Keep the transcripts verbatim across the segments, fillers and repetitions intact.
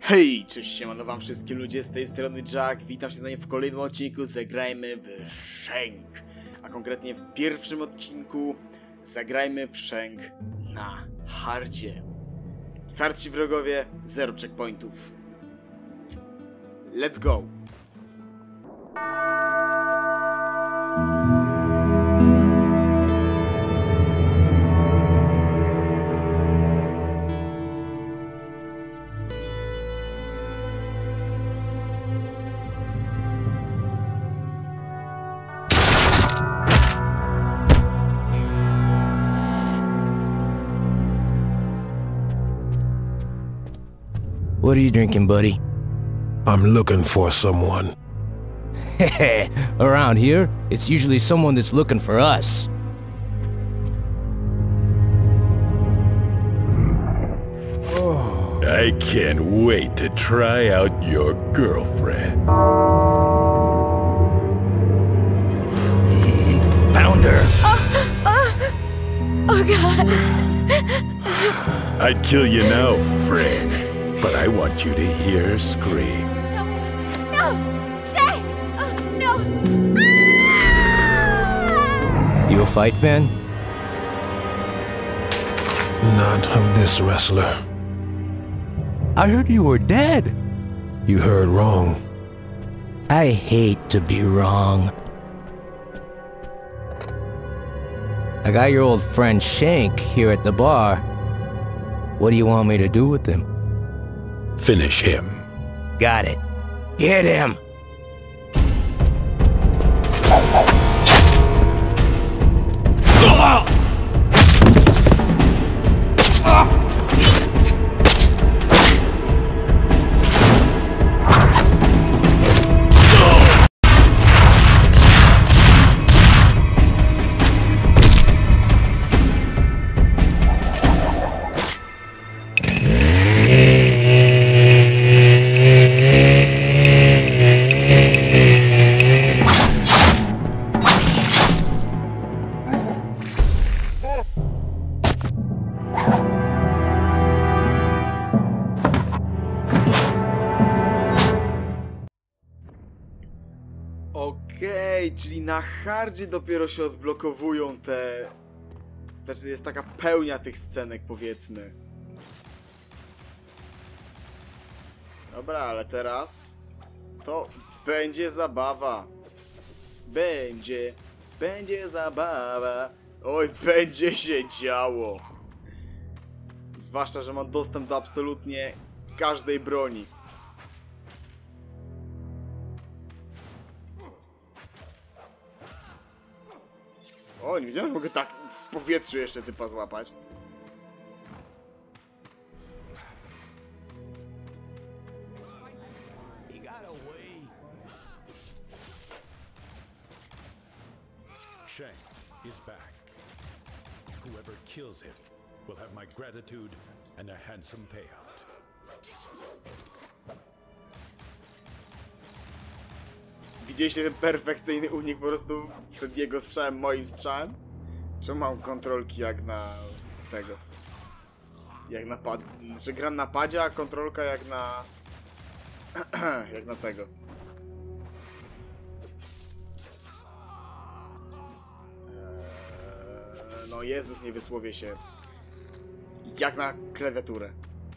Hej, cześć, siemano wam wszystkim ludzie, z tej strony Jack, witam się z nami w kolejnym odcinku Zagrajmy w Szęk. A konkretnie w pierwszym odcinku zagrajmy w Szęk na hardzie. Twardsi wrogowie, zero checkpointów. Let's go! What are you drinking, buddy? I'm looking for someone. Around here, it's usually someone that's looking for us. Oh. I can't wait to try out your girlfriend. Found her. Oh, oh, oh God. I'd kill you now, friend, but I want you to hear her scream. No, no, stay. Oh, no. Ah! You a fight fan? Not of this wrestler. I heard you were dead. You heard wrong. I hate to be wrong. I got your old friend Shank here at the bar. What do you want me to do with him? Finish him. Got it. Hit him! Okej, czyli na hardzie dopiero się odblokowują te... Znaczy jest taka pełnia tych scenek, powiedzmy. Dobra, ale teraz... To będzie zabawa. Będzie... Będzie zabawa. Oj, będzie się działo. Zwłaszcza, że mam dostęp do absolutnie każdej broni. O, nie wiedziałem, że mogę tak w powietrzu jeszcze typa złapać. Shank is back. Whoever kills him will have my gratitude and a handsome payout. Widzieliście ten perfekcyjny unik po prostu przed jego strzałem, moim strzałem? Czemu mam kontrolki jak na tego? Jak na pad... Znaczy gram na padzie, a kontrolka jak na... jak na tego. Eee, no Jezus, nie wysłowię się. Jak na klawiaturę.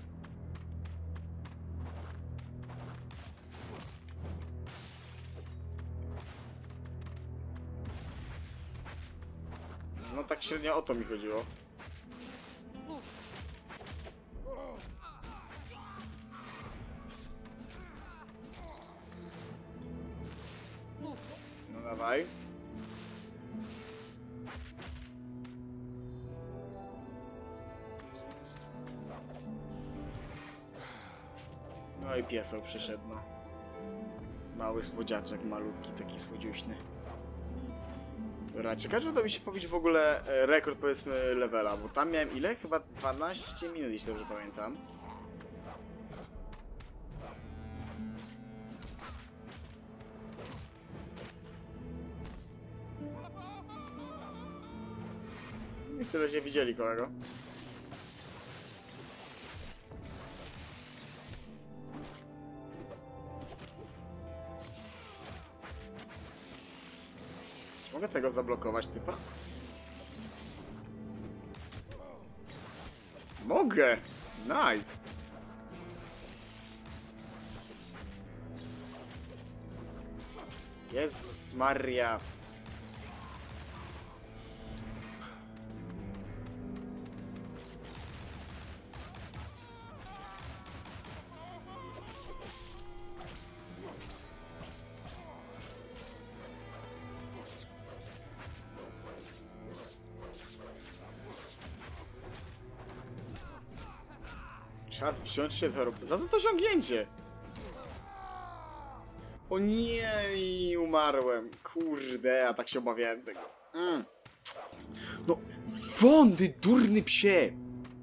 No tak średnio o to mi chodziło. No dawaj. No i pieseł przyszedł, no. Mały słodziaczek, malutki, taki słodziuśny. Dobra, ciekawe, że uda mi się pobić w ogóle rekord, powiedzmy, levela, bo tam miałem ile? Chyba dwanaście minut, jeśli dobrze pamiętam. Niektórzy się widzieli, kolego. Mogę tego zablokować, typa? Mogę! Nice! Jezus Maria! Czas wziąć się do roboty. Za co to osiągnięcie? O nie, i umarłem. Kurde, a tak się obawiałem tego. Mm. No, wądy, durny psie!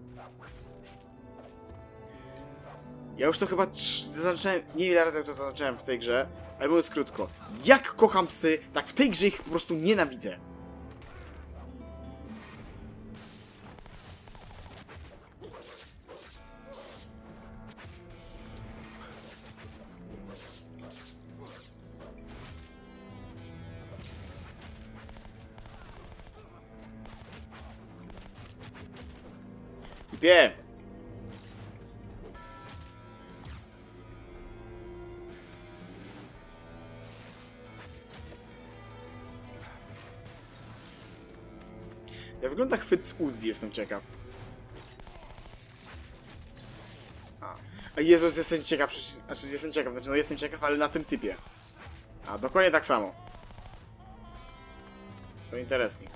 Ja już to chyba zaznaczałem, nie wiem ile razy to zaznaczałem w tej grze, ale mówiąc krótko. Jak kocham psy, tak w tej grze ich po prostu nienawidzę. Wiem. Jak wygląda chwyt z Uzi, jestem ciekaw. A. A Jezus, jestem ciekaw, znaczy jestem ciekaw, znaczy no jestem ciekaw, ale na tym typie. A, dokładnie tak samo. To interesting.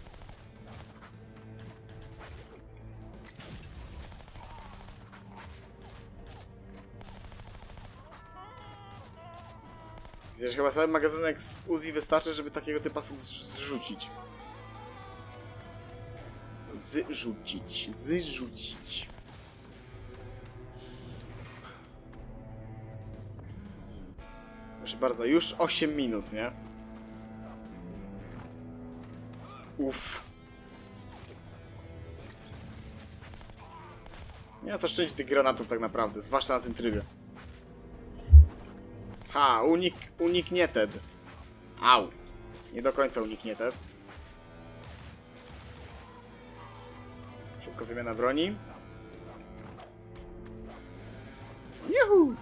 Widzę, że chyba cały magazynek z Uzi wystarczy, żeby takiego typa zrzucić. Zrzucić, zrzucić. Proszę bardzo, już osiem minut, nie? Uff. Nie ma co szczędzić tych granatów tak naprawdę, zwłaszcza na tym trybie. Ha, unik, uniknięted. Au. Nie do końca uniknięted. Szybko wymiana broni. Juhu!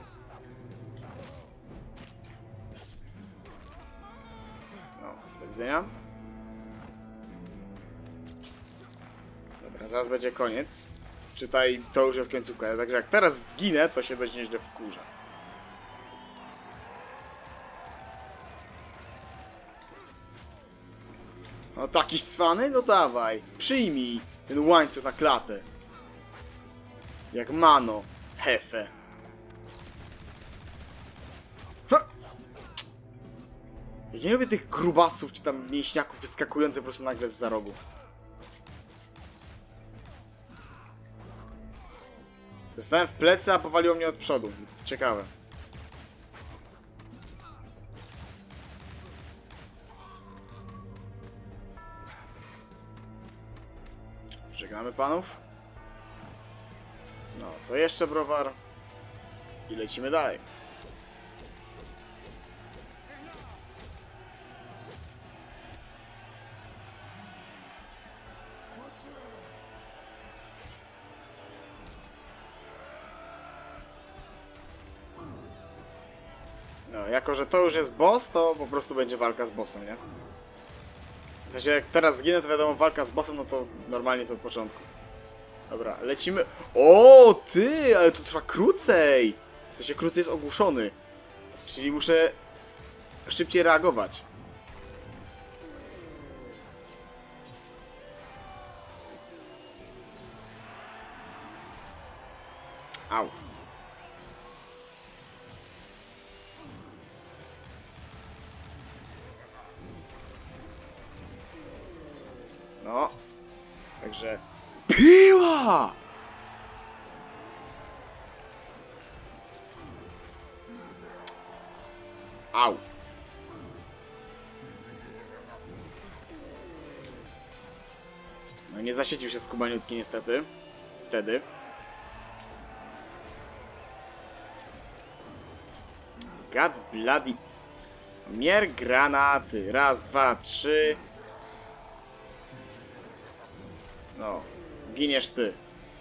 No, do widzenia. Dobra, zaraz będzie koniec. Czytaj, to już jest końcówka. Także jak teraz zginę, to się dość nieźle wkurzę. No takiś cwany? No dawaj. Przyjmij ten łańcuch na klatę. Jak mano. Hefe. Ha! Ja nie lubię tych grubasów czy tam mięśniaków wyskakujących po prostu nagle zza rogu. Zostałem w plecy, a powaliło mnie od przodu. Ciekawe. Żegnamy panów. No, to jeszcze browar. I lecimy dalej. No, jako że to już jest boss, to po prostu będzie walka z bossem, nie? W sensie, jak teraz zginę, to wiadomo, walka z bossem, no to normalnie jest od początku. Dobra, lecimy. O, ty, ale to trwa krócej. W sensie, krócej jest ogłuszony. Czyli muszę szybciej reagować. Au. No. Także... Piła! Au. No nie zaświecił się skubaniutki niestety. Wtedy. God bloody... Mier granaty. Raz, dwa, trzy... giniesz ty.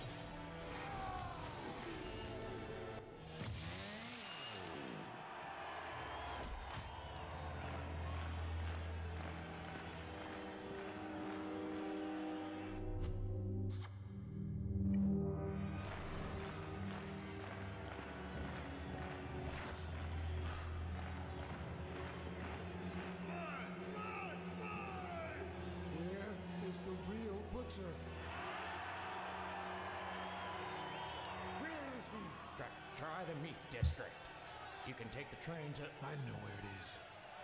Try the Meat District. You can take the train to... I know where it is.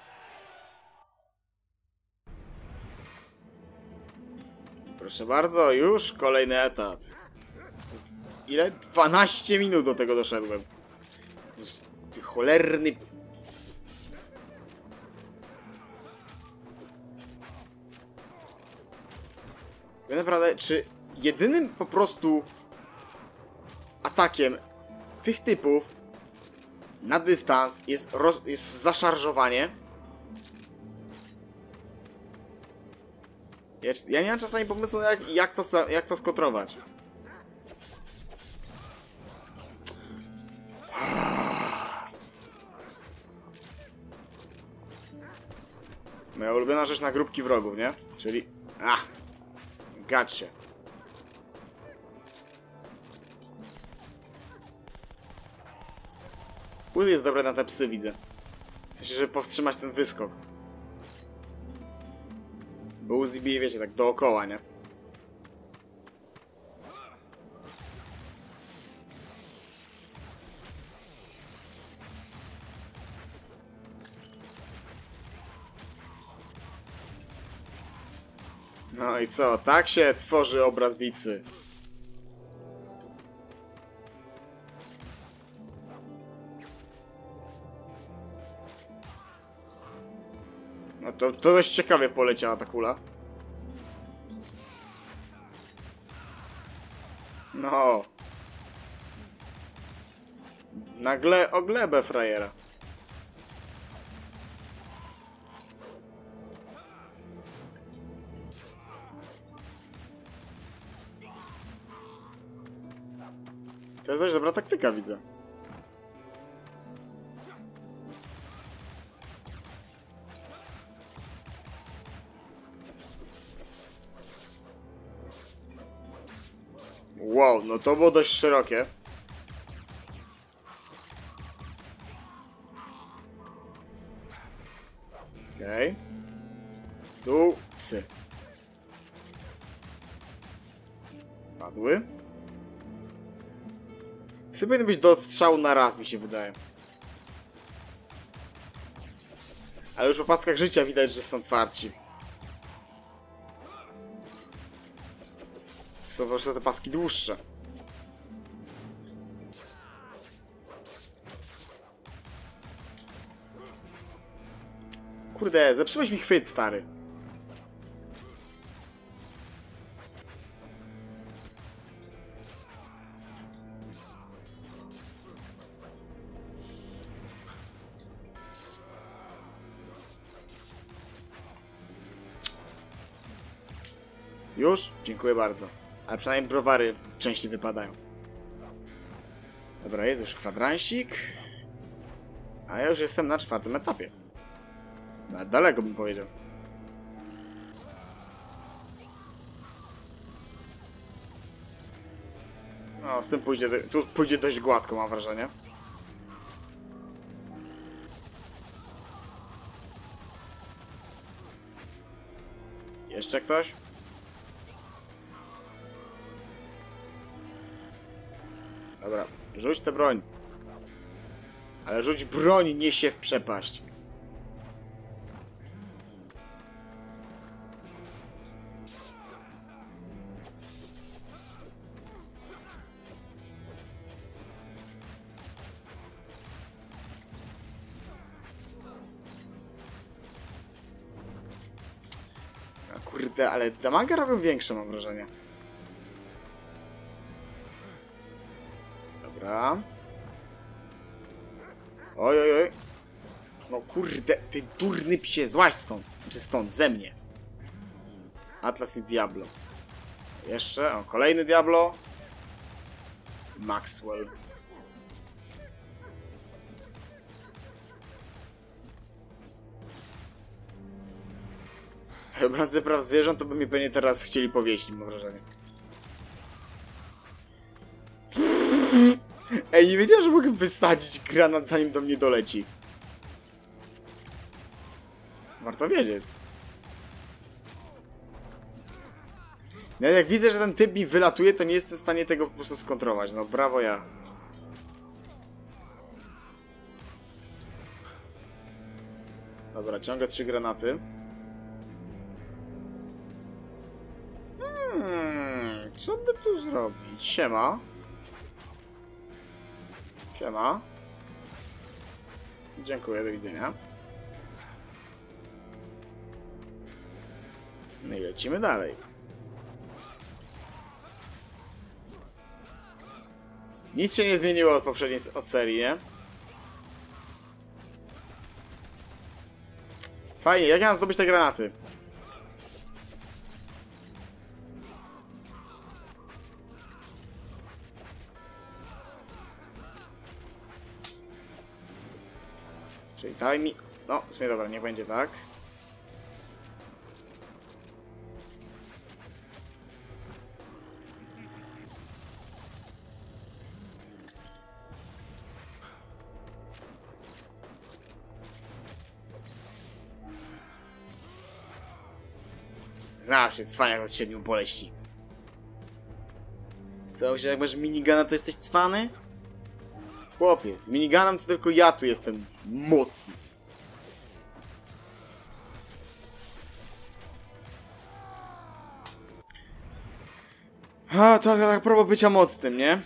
Proszę bardzo, już kolejny etap. Ile? dwanaście minut do tego doszedłem. Ty cholerny... Ja naprawdę, czy jedynym po prostu atakiem tych typów na dystans jest, roz, jest zaszarżowanie? Ja, ja nie mam czasami pomysłu, jak, jak, to, jak to skontrować. Moja ulubiona rzecz na grupki wrogów, nie? Czyli... A! Gotcha. Uzi jest dobre na te psy, widzę. W sensie, żeby powstrzymać ten wyskok. Bo Uzi bije, wiecie, tak dookoła, nie? No i co? Tak się tworzy obraz bitwy. No to, to dość ciekawie poleciała ta kula. No. Nagle o glebę frajera. To jest dość dobra taktyka, widzę. Wow, no to było dość szerokie. Okej. Okay. Tu psy. Padły. Psy powinny być do odstrzału na raz, mi się wydaje. Ale już po paskach życia widać, że są twardsi. Są po prostu te paski dłuższe. Kurde, zepsułeś mi chwyt, stary. Już? Dziękuję bardzo. Ale przynajmniej browary częściej wypadają. Dobra, jest już kwadransik. A ja już jestem na czwartym etapie. Nawet daleko bym powiedział. No, z tym pójdzie, tu pójdzie dość gładko, mam wrażenie. Jeszcze ktoś? Dobra, rzuć tę broń. Ale rzuć broń, nie się w przepaść. A kurde, ale damaga robią większe, mam wrażenie. Dobra. Oj, oj, oj. No kurde, ty durny psie, złaź stąd. Czy stąd, ze mnie. Atlas i Diablo. Jeszcze, o, kolejny Diablo. Maxwell. Obrońcy praw zwierząt to by mi pewnie teraz chcieli powieść, mam wrażenie. Ej, nie wiedziałem, że mogę wysadzić granat, zanim do mnie doleci. Warto wiedzieć. No, jak widzę, że ten typ mi wylatuje, to nie jestem w stanie tego po prostu skontrolować. No brawo ja. Dobra, ciągę trzy granaty. Hmm, co by tu zrobić? Siema. Siema. Dziękuję, do widzenia. No i lecimy dalej. Nic się nie zmieniło od poprzedniej od serii, nie? Fajnie, jak ja mam zdobyć te granaty? Czyli daj mi... No, w sumie dobra, nie będzie tak. Znalazł się cwaniak od siedmiu boleści. Co, myślisz, jak masz minigana, to jesteś cwany? Chłopie, z miniganem to tylko ja tu jestem mocny. A, to tak próba bycia mocnym, nie?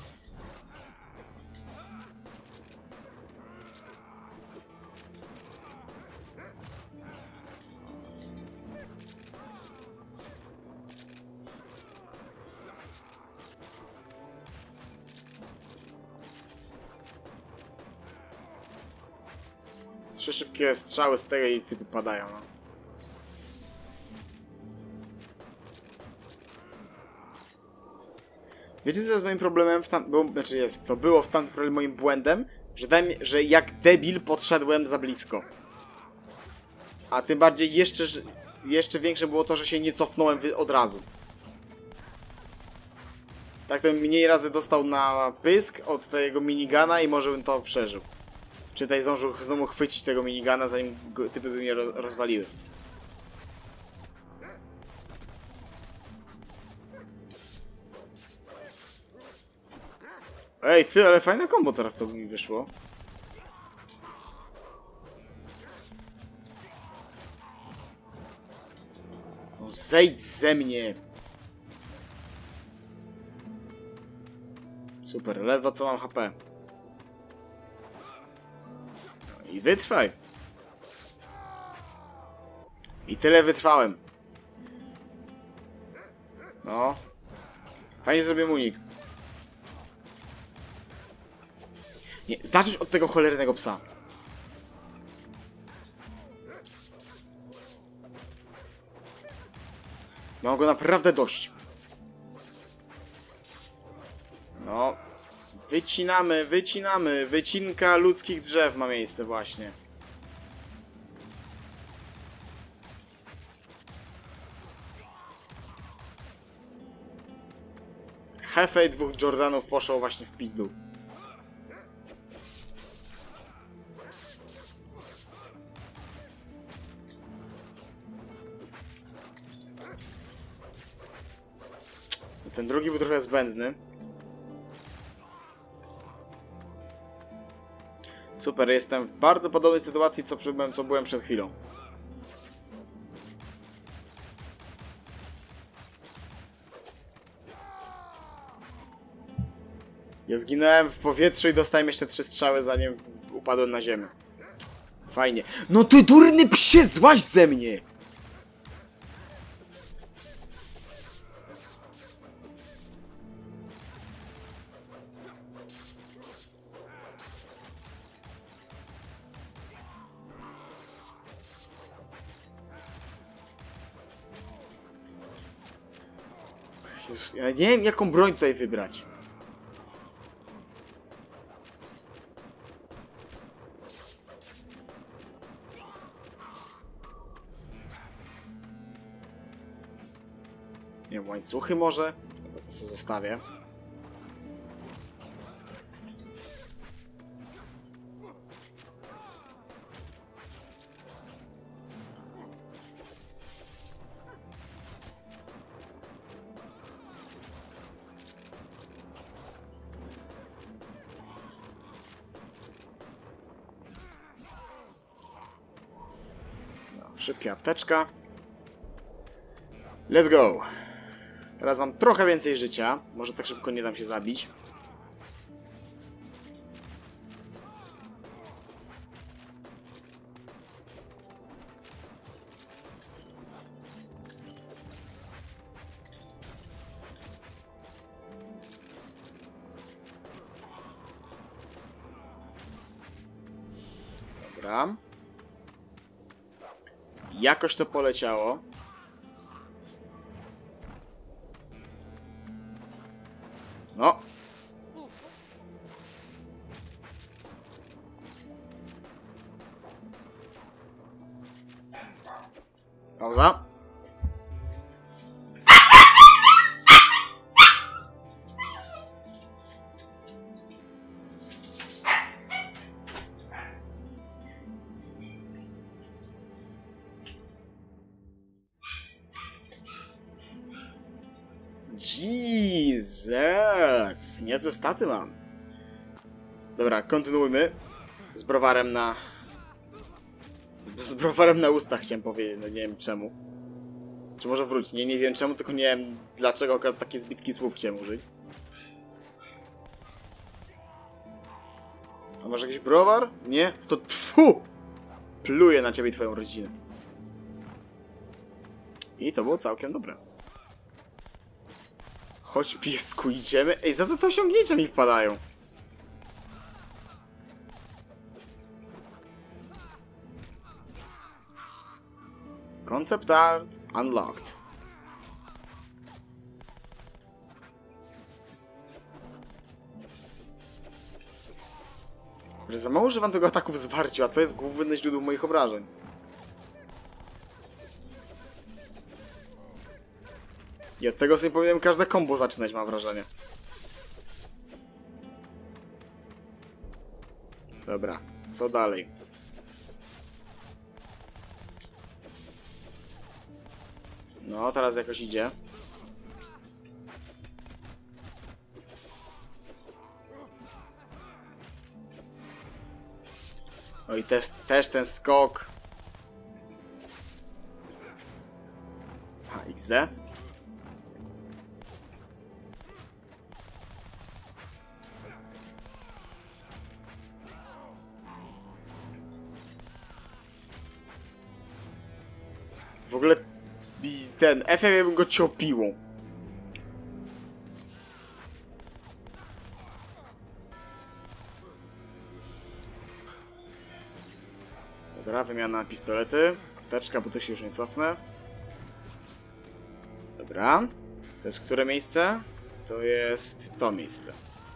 Trzy szybkie strzały z tego i typy padają, no. Wiecie, co jest moim problemem w tam... Było, znaczy jest, co było w tamtym problemie moim błędem? Że, daj mi, że jak debil podszedłem za blisko. A tym bardziej jeszcze, jeszcze większe było to, że się nie cofnąłem od razu. Tak to mniej razy dostał na pysk od tego minigana i może bym to przeżył. Czy tutaj zdążył znowu chwycić tego minigana, zanim typy by mnie rozwaliły. Ej, ty, ale fajne kombo teraz to mi wyszło. No zejdź ze mnie! Super, ledwo co mam H P. No i wytrwaj. I tyle wytrwałem. No. Fajnie zrobię unik. Nie, zacząć od tego cholernego psa. Mam go naprawdę dość. No. Wycinamy, wycinamy. Wycinka ludzkich drzew ma miejsce właśnie. Hefe i dwóch Jordanów poszło właśnie w pizdu. Ten drugi był trochę zbędny. Super, jestem w bardzo podobnej sytuacji, co, co byłem przed chwilą. Ja zginąłem w powietrzu i dostałem jeszcze trzy strzały, zanim upadłem na ziemię. Fajnie. No ty durny psie, złaź ze mnie! Ja nie wiem, jaką broń tutaj wybrać. Nie wiem, łańcuchy może? Dobra, to sobie zostawię. Szybka apteczka. Let's go. Teraz mam trochę więcej życia. Może tak szybko nie dam się zabić. Dobra. Jakoś to poleciało. No. Pauza. Jesus! Niezłe staty mam. Dobra, kontynuujmy. Z browarem na... Z browarem na ustach chciałem powiedzieć, no nie wiem czemu. Czy może wrócić? Nie, nie wiem czemu, tylko nie wiem dlaczego akurat takie zbitki słów chciałem użyć. A może jakiś browar? Nie? To tfu! Pluję na ciebie i twoją rodzinę. I to było całkiem dobre. Chodź piesku, idziemy. Ej, za co te osiągnięcia mi wpadają? Concept art unlocked. Że za mało używam tego ataku w zwarciu, a to jest główne źródło moich obrażeń. I od tego sobie powinienem każde combo zaczynać, mam wrażenie. Dobra, co dalej? No, teraz jakoś idzie. Oj, też, też ten skok. Ha, iks de. W ogóle ten F ja bym go ciął piłą. Dobra, wymiana na pistolety. Apteczka, bo to się już nie cofnę. Dobra. To jest które miejsce? To jest to miejsce.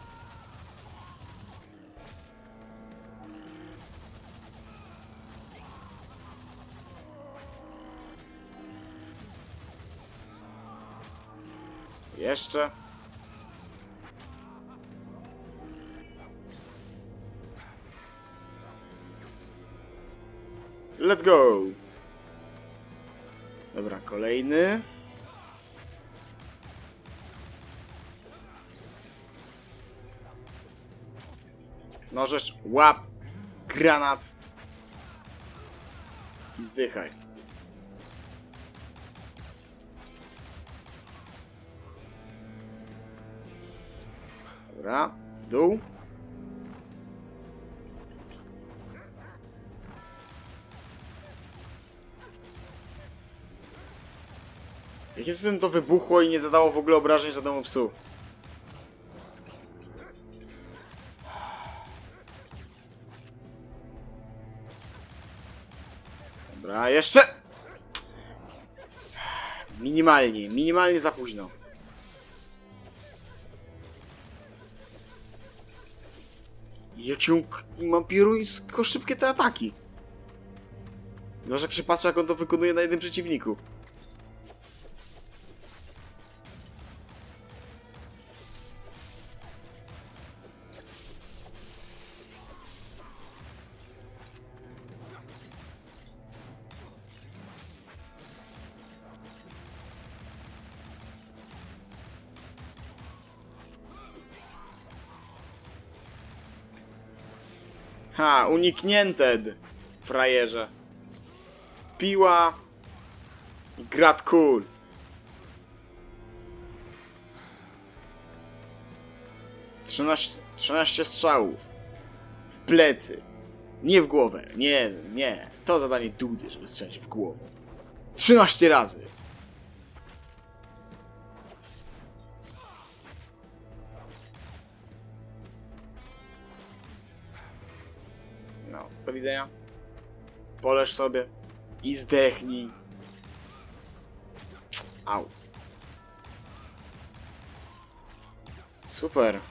Jeszcze. Let's go! Dobra, kolejny. Możesz łap granat i zdychaj. Dobra, dół. Jakie cudem to wybuchło i nie zadało w ogóle obrażeń żadnemu psu? Dobra, jeszcze! Minimalnie, minimalnie za późno. Jakie on ma pieruńsko szybkie te ataki. Zwłaszcza jak się patrzy, jak on to wykonuje na jednym przeciwniku. Ha, uniknięte, frajerze. Piła i grat kul. trzynaście, trzynaście strzałów. W plecy. Nie w głowę. Nie, nie. To zadanie Dudy, żeby strzelić w głowę. trzynaście razy. No, do widzenia. Poleż sobie i zdechnij. Au. Super.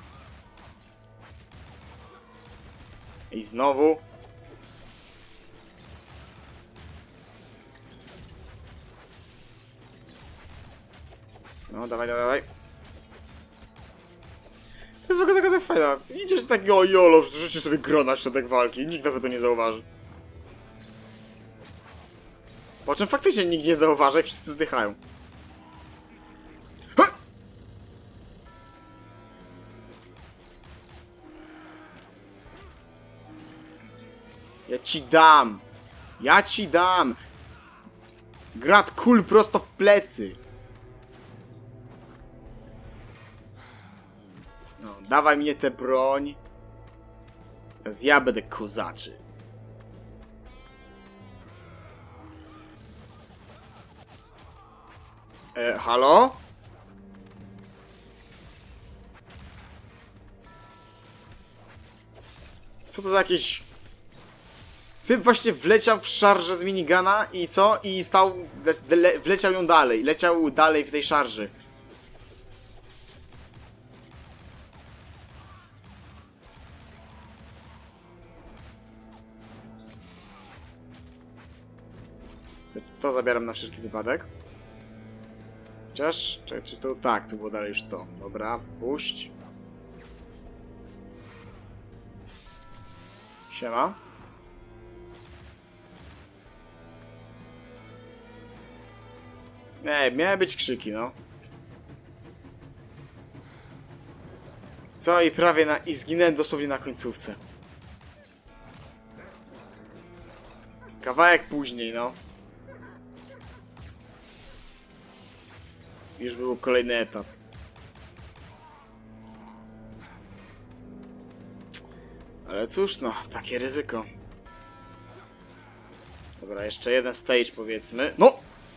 I znowu. No, dawaj, dawaj, dawaj. To jest taka, taka fajna. Idziesz z takiego jolo, rzucisz sobie grona w środek walki. Nikt nawet to nie zauważy. Po czym faktycznie nikt nie zauważa i wszyscy zdychają. Ha! Ja ci dam. Ja ci dam. Grat kul prosto w plecy. No, dawaj mnie tę broń. Teraz ja będę kozaczy. E, halo? Co to za jakieś... Typ właśnie wleciał w szarżę z minigana i co? I stał... Le, wleciał ją dalej. Leciał dalej w tej szarży. To, to zabieram na wszelki wypadek. Chociaż... Czy, czy to... Tak, to było dalej już to. Dobra, puść. Siema. Ej, miały być krzyki, no. Co? I prawie na... I zginęłem dosłownie na końcówce. Kawałek później, no. Już był kolejny etap. Ale cóż, no, takie ryzyko. Dobra, jeszcze jeden stage, powiedzmy. No!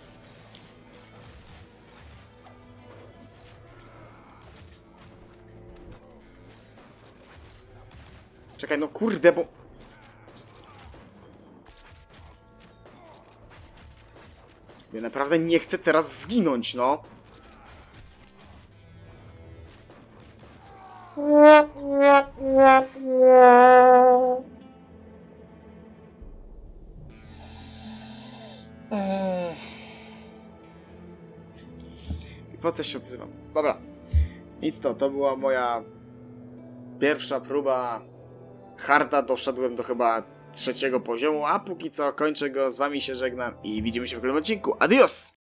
Czekaj, no kurde, bo... Ja naprawdę nie chcę teraz zginąć, no. I po co się odzywam? Dobra. Nic to, to była moja pierwsza próba harda. Doszedłem do chyba trzeciego poziomu, a póki co kończę go, z wami się żegnam i widzimy się w kolejnym odcinku. Adios!